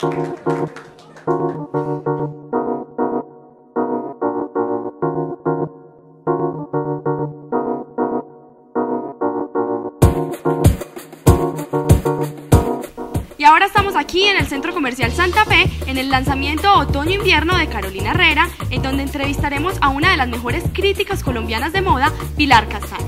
Y ahora estamos aquí en el Centro Comercial Santa Fe, en el lanzamiento Otoño-Invierno de Carolina Herrera, en donde entrevistaremos a una de las mejores críticas colombianas de moda, Pilar Castaño.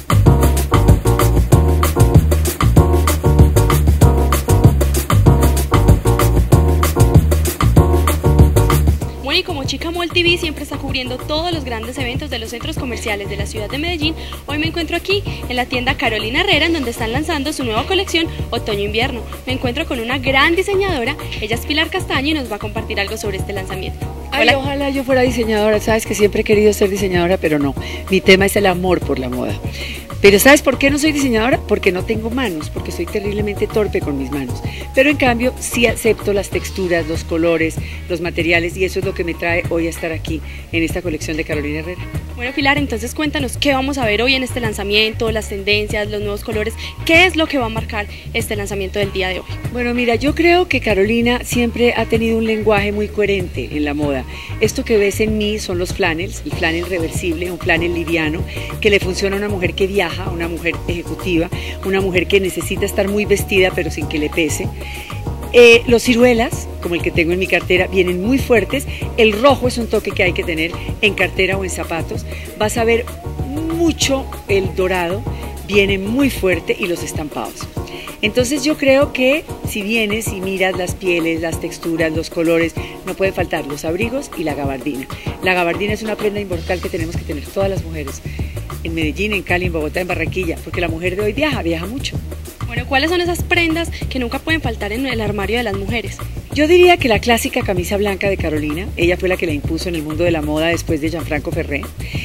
Y como Chica Mall TV siempre está cubriendo todos los grandes eventos de los centros comerciales de la ciudad de Medellín, hoy me encuentro aquí en la tienda Carolina Herrera, en donde están lanzando su nueva colección Otoño-Invierno. Me encuentro con una gran diseñadora, ella es Pilar Castaño y nos va a compartir algo sobre este lanzamiento. Ay, ojalá yo fuera diseñadora, sabes que siempre he querido ser diseñadora, pero no, mi tema es el amor por la moda. Pero ¿sabes por qué no soy diseñadora? Porque no tengo manos, porque soy terriblemente torpe con mis manos. Pero en cambio sí acepto las texturas, los colores, los materiales, y eso es lo que me trae hoy a estar aquí en esta colección de Carolina Herrera. Bueno, Pilar, entonces cuéntanos qué vamos a ver hoy en este lanzamiento, las tendencias, los nuevos colores, qué es lo que va a marcar este lanzamiento del día de hoy. Bueno, mira, yo creo que Carolina siempre ha tenido un lenguaje muy coherente en la moda. Esto que ves en mí son los flannels, el flannel reversible, un flannel liviano que le funciona a una mujer que viaja, a una mujer ejecutiva, una mujer que necesita estar muy vestida pero sin que le pese. Los ciruelas, como el que tengo en mi cartera, vienen muy fuertes. El rojo es un toque que hay que tener en cartera o en zapatos. Vas a ver mucho el dorado, viene muy fuerte, y los estampados. Entonces yo creo que si vienes y miras las pieles, las texturas, los colores, no pueden faltar los abrigos y la gabardina. La gabardina es una prenda inmortal que tenemos que tener todas las mujeres, en Medellín, en Cali, en Bogotá, en Barranquilla, porque la mujer de hoy viaja mucho. Bueno, ¿cuáles son esas prendas que nunca pueden faltar en el armario de las mujeres? Yo diría que la clásica camisa blanca de Carolina, ella fue la que la impuso en el mundo de la moda después de Gianfranco Ferré,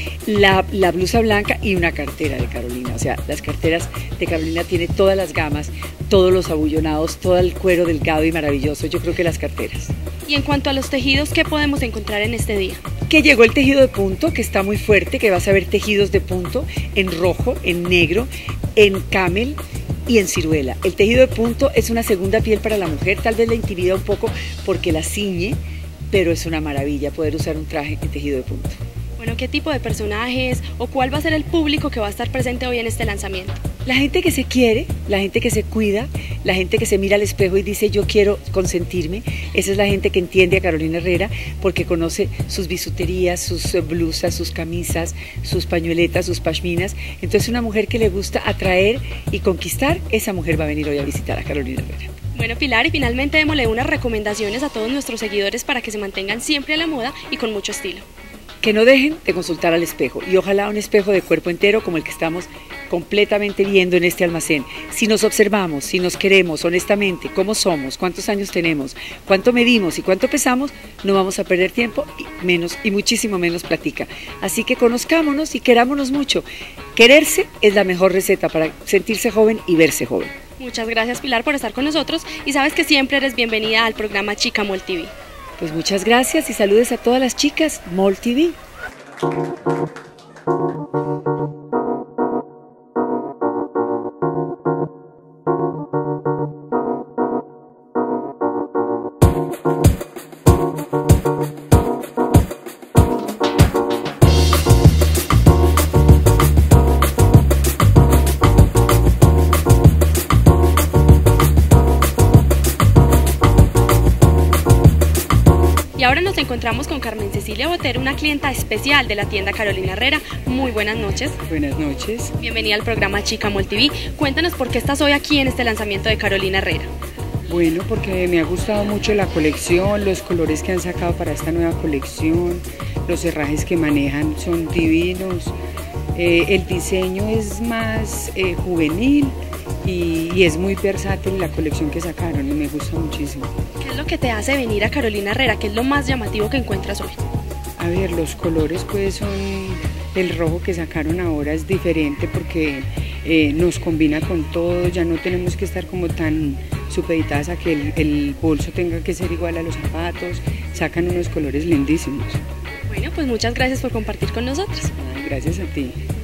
la blusa blanca y una cartera de Carolina. O sea, las carteras de Carolina tienen todas las gamas, todos los abullonados, todo el cuero delgado y maravilloso. Yo creo que las carteras. Y en cuanto a los tejidos, ¿qué podemos encontrar en este día? Que llegó el tejido de punto, que está muy fuerte, que vas a ver tejidos de punto en rojo, en negro, en camel y en ciruela. El tejido de punto es una segunda piel para la mujer, tal vez la intimida un poco porque la ciñe, pero es una maravilla poder usar un traje en tejido de punto. Bueno, ¿qué tipo de personajes o cuál va a ser el público que va a estar presente hoy en este lanzamiento? La gente que se quiere, la gente que se cuida, la gente que se mira al espejo y dice yo quiero consentirme. Esa es la gente que entiende a Carolina Herrera porque conoce sus bisuterías, sus blusas, sus camisas, sus pañueletas, sus pashminas. Entonces una mujer que le gusta atraer y conquistar, esa mujer va a venir hoy a visitar a Carolina Herrera. Bueno, Pilar, y finalmente démosle unas recomendaciones a todos nuestros seguidores para que se mantengan siempre a la moda y con mucho estilo. Que no dejen de consultar al espejo, y ojalá un espejo de cuerpo entero como el que estamos completamente viendo en este almacén. Si nos observamos, si nos queremos honestamente, cómo somos, cuántos años tenemos, cuánto medimos y cuánto pesamos, no vamos a perder tiempo y muchísimo menos platica. Así que conozcámonos y querámonos mucho. Quererse es la mejor receta para sentirse joven y verse joven. Muchas gracias, Pilar, por estar con nosotros, y sabes que siempre eres bienvenida al programa Chica Mall TV. Pues muchas gracias y saludes a todas las chicas Mall TV. Y ahora nos encontramos con Carmen Cecilia Botero, una clienta especial de la tienda Carolina Herrera. Muy buenas noches. Buenas noches. Bienvenida al programa Chica Mall TV. Cuéntanos por qué estás hoy aquí en este lanzamiento de Carolina Herrera. Bueno, porque me ha gustado mucho la colección, los colores que han sacado para esta nueva colección, los herrajes que manejan son divinos, el diseño es más juvenil y es muy versátil la colección que sacaron y me gusta muchísimo. ¿Qué es lo que te hace venir a Carolina Herrera? ¿Qué es lo más llamativo que encuentras hoy? A ver, los colores pues son, el rojo que sacaron ahora es diferente porque nos combina con todo, ya no tenemos que estar como tan supeditadas a que el bolso tenga que ser igual a los zapatos, sacan unos colores lindísimos. Bueno, pues muchas gracias por compartir con nosotros. Gracias a ti.